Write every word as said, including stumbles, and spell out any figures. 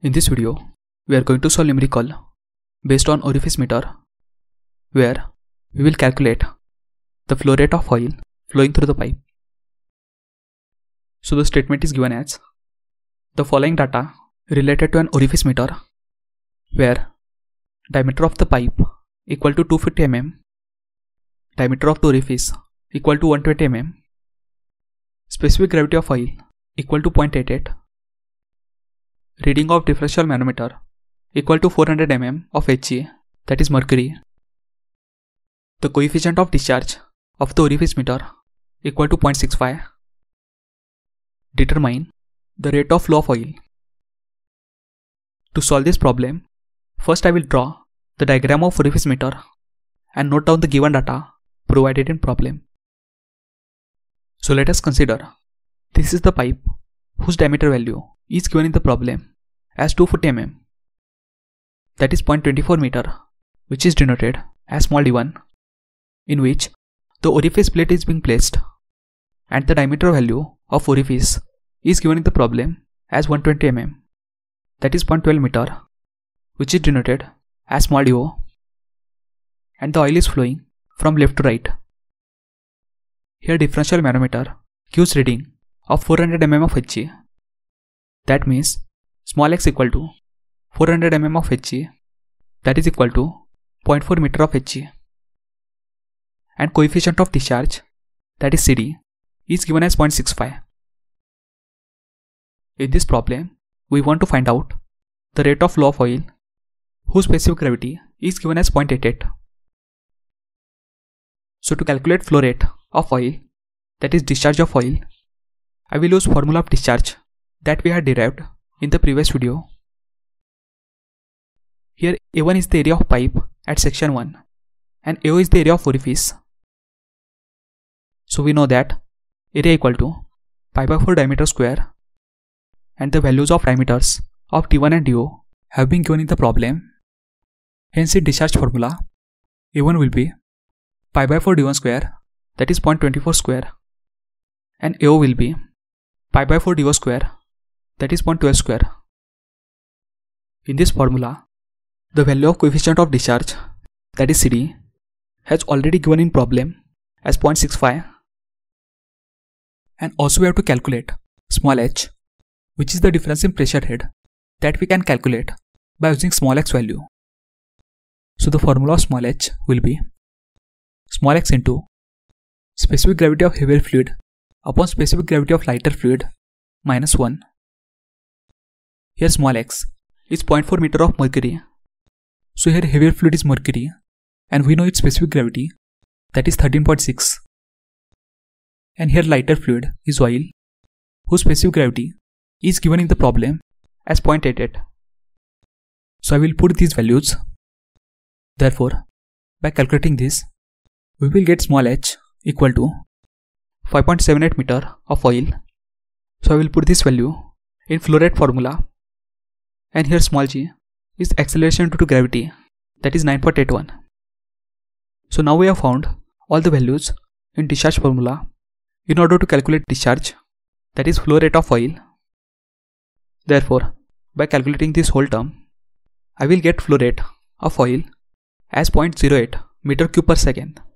In this video, we are going to solve numerical based on orifice meter, where we will calculate the flow rate of oil flowing through the pipe. So the statement is given as the following data related to an orifice meter, where diameter of the pipe equal to two hundred fifty millimeters, diameter of the orifice equal to one hundred twenty millimeters, specific gravity of oil equal to zero point eight eight, reading of differential manometer equal to four hundred millimeters of Hg, that is mercury, the coefficient of discharge of the orifice meter equal to zero point six five, determine the rate of flow of oil. To solve this problem, first I will draw the diagram of orifice meter and note down the given data provided in problem. So let us consider this is the pipe whose diameter value is given in the problem as two hundred fifty millimeters, that is zero point two four meter, which is denoted as small d one, in which the orifice plate is being placed, and the diameter value of orifice is given in the problem as one hundred twenty millimeters, that is zero point one two meter, which is denoted as small do, and the oil is flowing from left to right. Here differential manometer gives reading of four hundred millimeters of Hg. That means small x equal to four hundred millimeters of Hg, that is equal to zero point four meter of Hg, and coefficient of discharge, that is C D, is given as zero point six five. In this problem, we want to find out the rate of flow of oil whose specific gravity is given as zero point eight eight. So to calculate flow rate of oil, that is discharge of oil, I will use formula of discharge that we had derived in the previous video. Here A one is the area of pipe at section one and A O is the area of orifice. So we know that area equal to pi by four diameter square, and the values of diameters of D one and D O have been given in the problem. Hence in discharge formula, A one will be pi by four D one square, that is zero point two four square, and A O will be pi by four D O square, that is zero point one two square. In this formula, the value of coefficient of discharge, that is C D, has already given in problem as zero point six five, and also we have to calculate small h, which is the difference in pressure head that we can calculate by using small x value. So the formula of small h will be small x into specific gravity of heavier fluid upon specific gravity of lighter fluid minus one. Here small x is zero point four meter of mercury. So here heavier fluid is mercury, and we know its specific gravity, that is thirteen point six. And here lighter fluid is oil, whose specific gravity is given in the problem as zero point eight eight. So I will put these values. Therefore, by calculating this, we will get small h equal to five point seven eight meter of oil. So I will put this value in flow rate formula, and here small g is acceleration due to gravity, that is nine point eight one. So now we have found all the values in discharge formula in order to calculate discharge, that is flow rate of oil. Therefore, by calculating this whole term, I will get flow rate of oil as zero point zero eight meter cube per second.